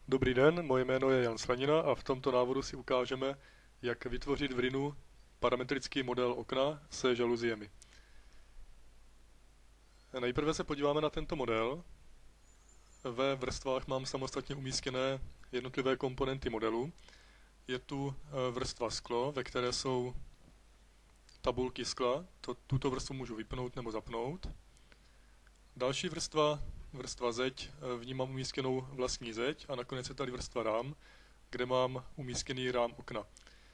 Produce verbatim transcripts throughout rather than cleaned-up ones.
Dobrý den, moje jméno je Jan Slanina a v tomto návodu si ukážeme, jak vytvořit v Rhinu parametrický model okna se žaluziemi. Nejprve se podíváme na tento model. Ve vrstvách mám samostatně umístěné jednotlivé komponenty modelu. Je tu vrstva sklo, ve které jsou tabulky skla. To, tuto vrstvu můžu vypnout nebo zapnout. Další vrstva, vrstva zeď, v ní mám umístěnou vlastní zeď a nakonec je tady vrstva rám, kde mám umístěný rám okna.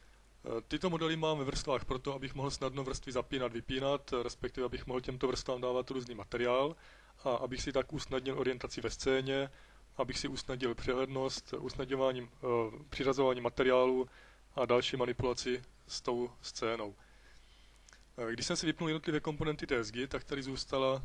Tyto modely mám ve vrstvách proto, abych mohl snadno vrstvy zapínat, vypínat, respektive abych mohl těmto vrstvám dávat různý materiál a abych si tak usnadnil orientaci ve scéně, abych si usnadnil přehlednost, usnadňováním, e, přiřazování materiálu a další manipulaci s tou scénou. Když jsem si vypnul jednotlivé komponenty té zdi, tak tady zůstala,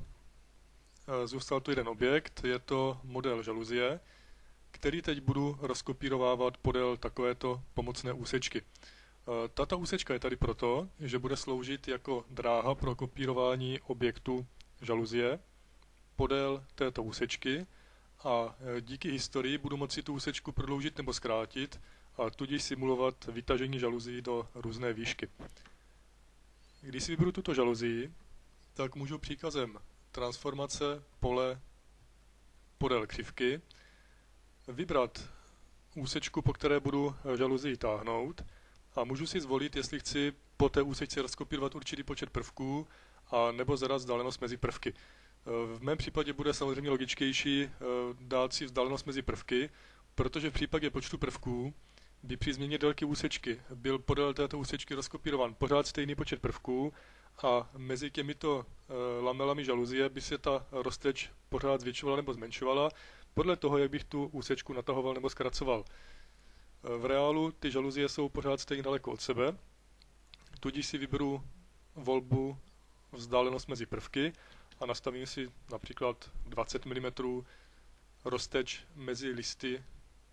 e, zůstal tu jeden objekt, je to model žaluzie, který teď budu rozkopírovávat podél takovéto pomocné úsečky. Tato úsečka je tady proto, že bude sloužit jako dráha pro kopírování objektu žaluzie podél této úsečky a díky historii budu moci tu úsečku prodloužit nebo zkrátit a tudíž simulovat vytažení žaluzí do různé výšky. Když si vyberu tuto žaluzii, tak můžu příkazem transformace pole podél křivky vybrat úsečku, po které budu žaluzii táhnout a můžu si zvolit, jestli chci po té úsečce rozkopírovat určitý počet prvků a nebo zadat vzdálenost mezi prvky. V mém případě bude samozřejmě logičtější dát si vzdálenost mezi prvky, protože v případě počtu prvků by při změně délky úsečky byl podél této úsečky rozkopírován pořád stejný počet prvků a mezi těmito lamelami žaluzie by se ta rozteč pořád zvětšovala nebo zmenšovala podle toho, jak bych tu úsečku natahoval nebo zkracoval. V reálu ty žaluzie jsou pořád stejně daleko od sebe, tudíž si vyberu volbu vzdálenost mezi prvky a nastavím si například dvacet milimetrů rozteč mezi listy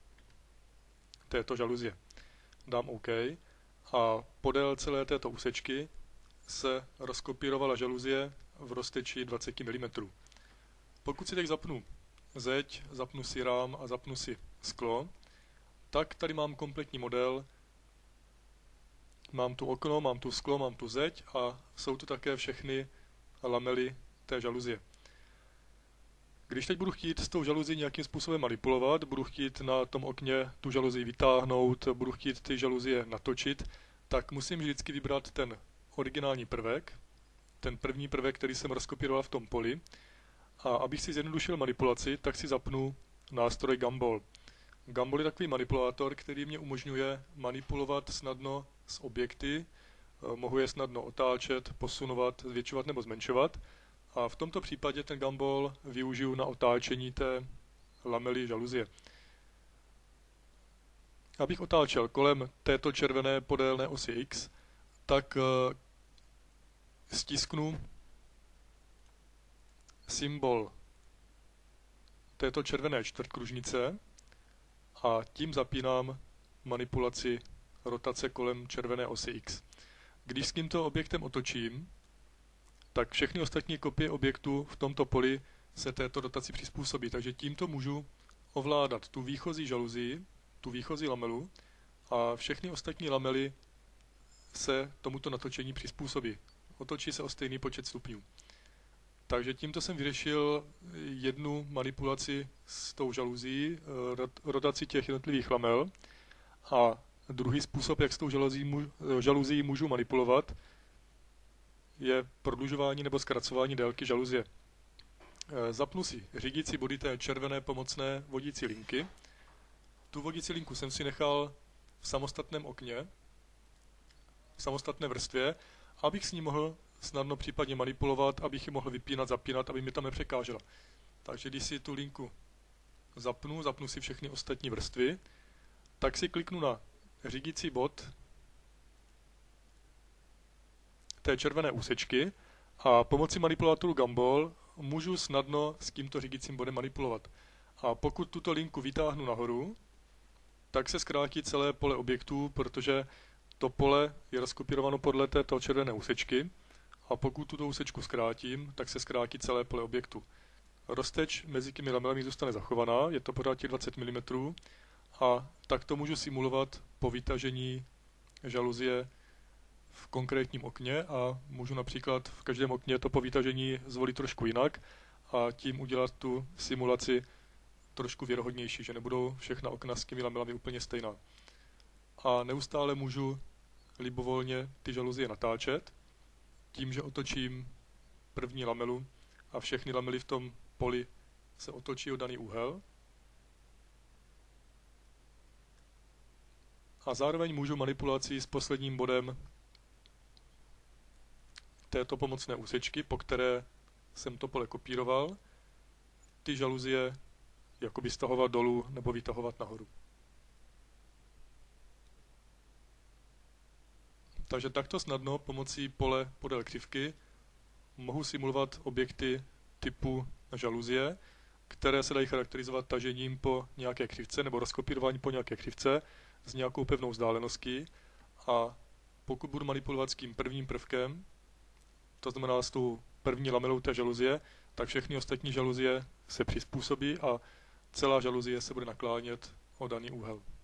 této žaluzie. Dám OK a podél celé této úsečky se rozkopírovala žaluzie v rozteči dvacet milimetrů. Pokud si teď zapnu zeď, zapnu si rám a zapnu si sklo, tak tady mám kompletní model, mám tu okno, mám tu sklo, mám tu zeď a jsou tu také všechny lamely té žaluzie. Když teď budu chtít s tou žaluzí nějakým způsobem manipulovat, budu chtít na tom okně tu žaluzii vytáhnout, budu chtít ty žaluzie natočit, tak musím vždycky vybrat ten originální prvek, ten první prvek, který jsem rozkopíroval v tom poli. A abych si zjednodušil manipulaci, tak si zapnu nástroj Gumball. Gumball je takový manipulátor, který mě umožňuje manipulovat snadno s objekty, mohu je snadno otáčet, posunovat, zvětšovat nebo zmenšovat. A v tomto případě ten Gumball využiju na otáčení té lamely žaluzie. Abych otáčel kolem této červené podélné osy X, tak stisknu symbol této červené čtvrtkružnice a tím zapínám manipulaci rotace kolem červené osy X. Když s tímto objektem otočím, tak všechny ostatní kopie objektu v tomto poli se této rotaci přizpůsobí. Takže tímto můžu ovládat tu výchozí žaluzii, tu výchozí lamelu a všechny ostatní lamely se tomuto natočení přizpůsobí. Otočí se o stejný počet stupňů. Takže tímto jsem vyřešil jednu manipulaci s tou žaluzí, rotaci těch jednotlivých lamel. A druhý způsob, jak s tou žaluzí můžu manipulovat, je prodlužování nebo zkracování délky žaluzie. Zapnu si řídící body té červené pomocné vodící linky. Tu vodící linku jsem si nechal v samostatném okně, v samostatné vrstvě, abych s ní mohl snadno případně manipulovat, abych ji mohl vypínat, zapínat, aby mi tam nepřekážela. Takže když si tu linku zapnu, zapnu si všechny ostatní vrstvy, tak si kliknu na řídící bod té červené úsečky a pomocí manipulátoru Gumball můžu snadno s tímto řídícím bodem manipulovat. A pokud tuto linku vytáhnu nahoru, tak se zkrátí celé pole objektů, protože to pole je rozkopírováno podle této červené úsečky. A pokud tuto úsečku zkrátím, tak se zkrátí celé pole objektu. rozteč mezi těmi lamelami zůstane zachovaná, je to pořád těch dvacet milimetrů, a tak to můžu simulovat po vytažení žaluzie v konkrétním okně a můžu například v každém okně to po vytažení zvolit trošku jinak a tím udělat tu simulaci trošku věrohodnější, že nebudou všechna okna s těmi lamelami úplně stejná. A neustále můžu libovolně ty žaluzie natáčet tím, že otočím první lamelu a všechny lamely v tom poli se otočí o daný úhel. A zároveň můžu manipulací s posledním bodem této pomocné úsečky, po které jsem to pole kopíroval, ty žaluzie jakoby stahovat dolů nebo vytahovat nahoru. Takže takto snadno pomocí pole podél křivky mohu simulovat objekty typu žaluzie, které se dají charakterizovat tažením po nějaké křivce nebo rozkopírováním po nějaké křivce s nějakou pevnou vzdáleností. A pokud budu manipulovat s tím prvním prvkem, to znamená s tou první lamelou té žaluzie, tak všechny ostatní žaluzie se přizpůsobí a celá žaluzie se bude naklánět o daný úhel.